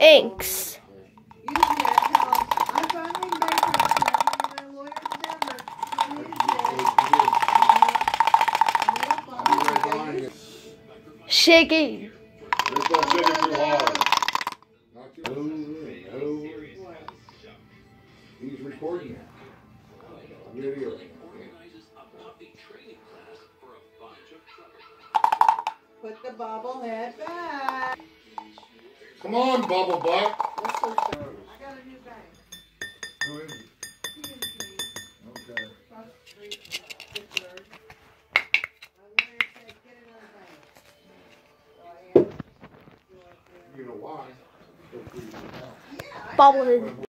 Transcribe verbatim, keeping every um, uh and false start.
inks. You can't tell. I finally made her my lawyer's number. Shaking. Just don't shake it too hard. Not too no, no. He's recording it. Video. Put the bobblehead back. Come on, Bubble Butt. I got a new bag. Who is it? Okay. Across the street, Pittsburgh. My lawyer said, get another bag. So I am. You know why? Yeah. Bobblehead.